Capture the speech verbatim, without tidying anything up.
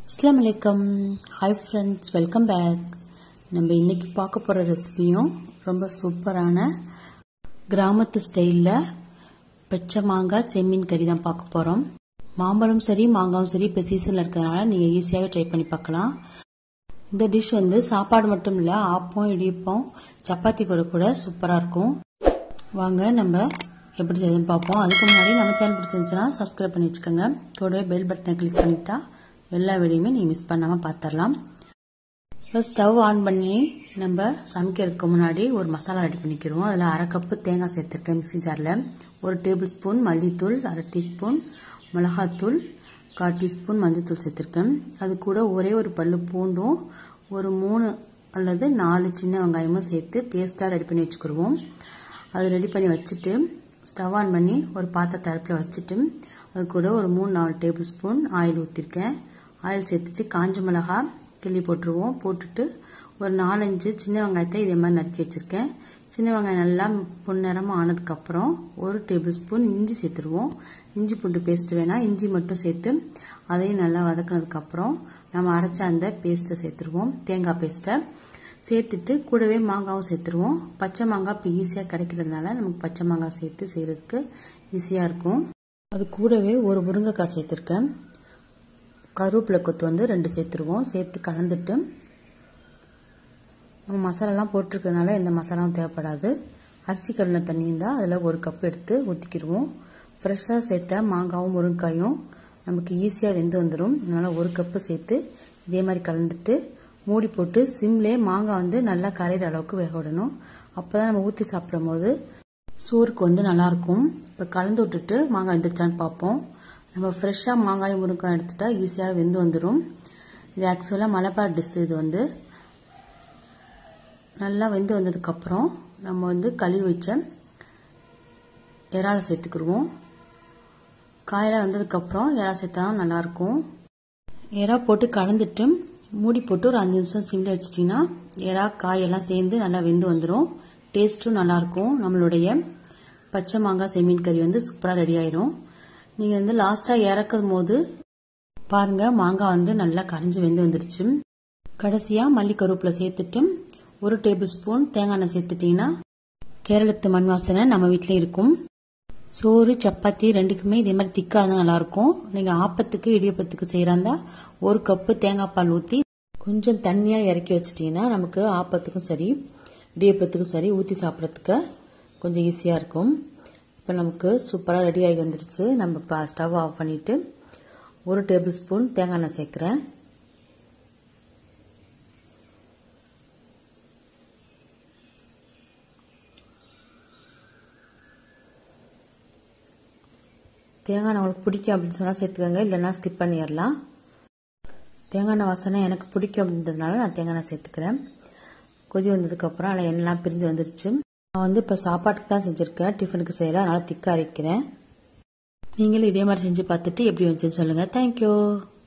अस्सलामु अलैकुम hi friends welcome back நம்ம இன்னைக்கு பார்க்க போற ரெசிபியும் ரொம்ப சூப்பரான கிராமத்து ஸ்டைல்ல பச்சை மாங்காய் செம்மீன் கறி தான் பார்க்க போறோம். மாம்பழம் சரி மாங்காயும் சரி இப்ப சீசன்ல இருக்கறனால நீங்க ஈஸியாவே ட்ரை பண்ணி பார்க்கலாம். இந்த டிஷ் வந்து சாப்பாடு மட்டும் இல்ல ஆப்பம் இடியப்பம் சப்பாத்தி கூட கூட சூப்பரா இருக்கும். வாங்க நம்ம எப்படி செய்யணும்னு பார்ப்போம். அதுக்கு முன்னாடி நம்ம சேனல் பிடிச்சிருந்தா சப்ஸ்கிரைப் பண்ணி வெச்சுக்கோங்க. கூடவே பெல் பட்டனை கிளிக் பண்ணிட்டா எல்லா வீடியோமே நீங்க மிஸ் பண்ணாம பார்த்தறலாம். ஃபர்ஸ்ட் ஸ்டவ் ஆன் பண்ணி நம்ம சமைக்கிறதுக்கு முன்னாடி ஒரு மசாலா ரெடி பண்ணிக்கிறோம். அதுல அரை கப் தேங்காய் சேர்த்திருக்கேன் மிக்ஸி ஜார்ல. ஒரு டேபிள் ஸ்பூன் மல்லித்தூள், அரை டீஸ்பூன் மிளகாத்தூள், கால் டீஸ்பூன் மஞ்சள்தூள் சேர்த்திருக்கேன். அது கூட ஒரே ஒரு பல்லு பூண்டும் ஒரு மூணு அல்லது நாலு சின்ன வெங்காயமும் சேர்த்து பேஸ்டா ரெடி பண்ணி வச்சுக்கிடுவோம். அது ரெடி பண்ணி வச்சுட்டு ஸ்டவ் ஆன் பண்ணி ஒரு பாத்திரத்தை அடுப்புல வச்சுட்டு அது கூட ஒரு மூணு நாலு டேபிள் ஸ்பூன் ஆயில் ஊற்றிருக்கேன். ஆயில் சேர்த்துச்சு காஞ்ச மிளகாய் கிள்ளி போட்டுருவோம். போட்டுட்டு ஒரு நாலஞ்சு சின்ன வெங்காயத்தை இதே மாதிரி நறுக்கி வச்சிருக்கேன். சின்ன வெங்காயம் நல்லா பொன்னிறமா ஆனதுக்கு அப்புறம் ஒரு டேபிள் ஸ்பூன் இஞ்சி சேர்த்துருவோம். இஞ்சி பூண்டு பேஸ்ட் வேணா இஞ்சி மட்டும் சேர்த்து அதையும் நல்லா வதக்கினதுக்கு அப்புறம் நம்ம அரைச்ச அந்த பேஸ்ட்டை சேர்த்துருவோம். தேங்காய் பேஸ்ட்டை சேர்த்துட்டு கூடவே மாங்காவும் சேர்த்துருவோம். பச்சை மாங்காய் இப்போ ஈஸியாக கிடைக்கிறதுனால நமக்கு பச்சை மாங்காய் சேர்த்து செய்யறதுக்கு ஈஸியாக இருக்கும். அது கூடவே ஒரு முருங்கைக்காய் சேர்த்துருக்கேன். கருவேப்பிலை கொத்து வந்து ரெண்டு சேர்த்துருவோம். சேர்த்து கலந்துட்டு நம்ம மசாலாலாம் போட்டிருக்கிறதுனால எந்த மசாலாவும் தேவைப்படாது. அரிசி கழுவின தண்ணி இருந்தால் அதில் ஒரு கப் எடுத்து ஊற்றிக்கிடுவோம். ஃப்ரெஷ்ஷாக சேர்த்த மாங்காவும் முருங்கைக்காயும் நமக்கு ஈஸியாக வெந்து வந்துடும். அதனால் ஒரு கப்பு சேர்த்து இதே மாதிரி கலந்துட்டு மூடி போட்டு சிம்லே மாங்காய் வந்து நல்லா கரையிற அளவுக்கு வேக விடணும். அப்போ தான் நம்ம ஊற்றி சாப்பிடும் போது சோறுக்கு வந்து நல்லாயிருக்கும். இப்போ கலந்து விட்டுட்டு மாங்காய் வெந்துருச்சான்னு பார்ப்போம். நம்ம ஃப்ரெஷ்ஷாக மாங்காய் முருங்காய் எடுத்துட்டா ஈஸியாக வெந்து வந்துடும். இது ஆக்சுவலாக மலபார் டிஷ். இது வந்து நல்லா வெந்து வந்ததுக்கப்புறம் நம்ம வந்து கழுவி வச்ச இறாலை சேர்த்துக்கிடுவோம். காயெல்லாம் வந்ததுக்கப்புறம் இறா சேர்த்தா நல்லாயிருக்கும். இறா போட்டு கலந்துட்டு மூடி போட்டு ஒரு அஞ்சு நிமிஷம் சிம்ல வச்சிட்டிங்கன்னா இறா காயெல்லாம் சேர்ந்து நல்லா வெந்து வந்துடும். டேஸ்ட்டும் நல்லாயிருக்கும். நம்மளுடைய பச்சை மாங்காய் செம்மீன் கறி வந்து சூப்பராக ரெடி ஆயிரும். நீங்கள் வந்து லாஸ்ட்டாக இறக்கும் போது பாருங்க மாங்காய் வந்து நல்லா கரைஞ்சி வெந்து வந்துருச்சு. கடைசியாக மல்லி கருவேப்பிலை சேர்த்துட்டு ஒரு டேபிள் ஸ்பூன் தேங்காய் எண்ணெய் சேர்த்துட்டீங்கன்னா கேரளத்து மண் வாசனை நம்ம வீட்டில் இருக்கும். சோறு சப்பாத்தி ரெண்டுக்குமே இதே மாதிரி திக்காக தான் நல்லாயிருக்கும். நீங்கள் ஆப்பத்துக்கு இடியப்பத்துக்கு செய்கிறாந்தா ஒரு கப்பு தேங்காய் பால் ஊற்றி கொஞ்சம் தண்ணியாக இறக்கி வச்சிட்டிங்கன்னா நமக்கு ஆப்பத்துக்கும் சரி இடியப்பத்துக்கும் சரி ஊற்றி சாப்பிட்றதுக்கு கொஞ்சம் ஈஸியாக இருக்கும். இப்போ நமக்கு சூப்பராக ரெடி ஆகி வந்துருச்சு. நம்ம இப்போ ஸ்டவ் ஆஃப் பண்ணிவிட்டு ஒரு டேபிள் ஸ்பூன் தேங்காய் எண்ணெய் சேர்க்குறேன். தேங்காய் எண்ணெய் உங்களுக்கு பிடிக்கும் அப்படின்னு சொன்னால் சேர்த்துக்கோங்க, இல்லைன்னா ஸ்கிப் பண்ணிடலாம். தேங்காய் எண்ணெய் வாசனை எனக்கு பிடிக்கும் அப்படின்றதுனால நான் தேங்காய் எண்ணெய் சேர்த்துக்கிறேன். கொதி வந்ததுக்கப்புறம் அதில் எண்ணெய்லாம் பிரிஞ்சு வந்துருச்சு. நான் வந்து இப்போ சாப்பாட்டுக்கு தான் செஞ்சுருக்கேன், டிஃபனுக்கு செய்யலை, அதனால் திக்காக அரைக்கிறேன். நீங்களும் இதே மாதிரி செஞ்சு பார்த்துட்டு எப்படி வந்துச்சுன்னு சொல்லுங்கள். தேங்க்யூ.